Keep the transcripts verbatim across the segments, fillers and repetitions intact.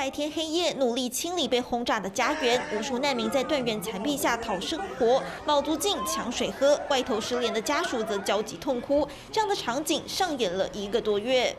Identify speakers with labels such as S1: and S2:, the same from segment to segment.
S1: 白天黑夜努力清理被轰炸的家园，无数难民在断垣残壁下讨生活，卯足劲抢水喝，外头失联的家属则焦急痛哭。这样的场景上演了一个多月。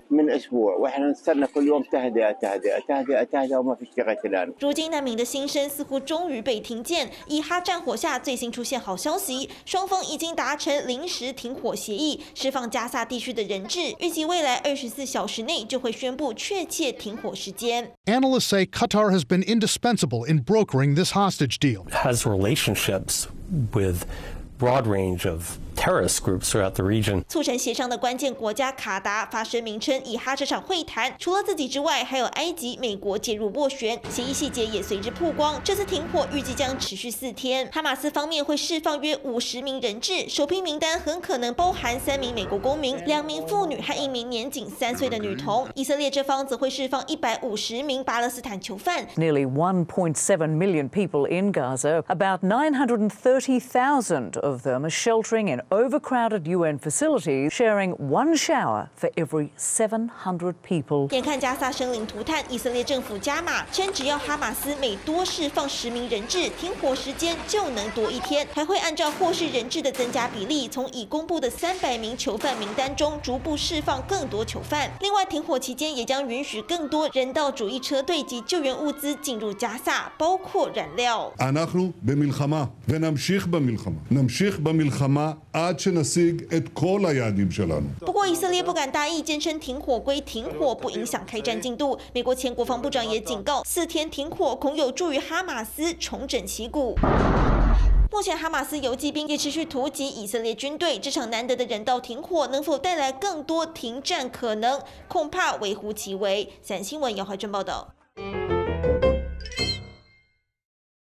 S1: 如今难民的心声似乎终于被听见。以哈战火下最新出现好消息，双方已经达成临时停火协议，释放加萨地区的人质，预计未来二十四小时内就会宣布确切停火时间。
S2: Analysts say Qatar has been indispensable in brokering this hostage deal.
S3: It has relationships with broad range of terrorist groups throughout the region.
S1: 促成协商的关键国家卡达发声明称，以哈这场会谈除了自己之外，还有埃及、美国介入斡旋，协议细节也随之曝光。这次停火预计将持续四天。哈马斯方面会释放约五十名人质，首批名单很可能包含三名美国公民、两名妇女和一名年仅三岁的女童。以色列这方则会释放一百五十名巴勒斯坦囚犯。
S4: Nearly one point seven million people in Gaza, about nine hundred thirty thousand of them are sheltering in overcrowded U N facilities, sharing one shower for every seven hundred people.
S1: 眼看加萨生灵涂炭，以色列政府加码，称只要哈马斯每多释放十名人质，停火时间就能多一天，还会按照获释人质的增加比例，从已公布的三百名囚犯名单中逐步释放更多囚犯。另外，停火期间也将允许更多人道主义车队及救援物资进入加萨，包括燃料。
S5: אנחנו במלחמה ונמשיך במלחמה. נמשיך במלחמה עד שנשיג את כל היעדים שלנו.
S1: 不过，以色列不敢大意，坚称停火归停火，不影响开战进度。美国前国防部长也警告，四天停火恐有助于哈马斯重整旗鼓。目前，哈马斯游击兵也持续突击以色列军队。这场难得的人道停火，能否带来更多停战可能，恐怕微乎其微。三新闻姚怀珍报道。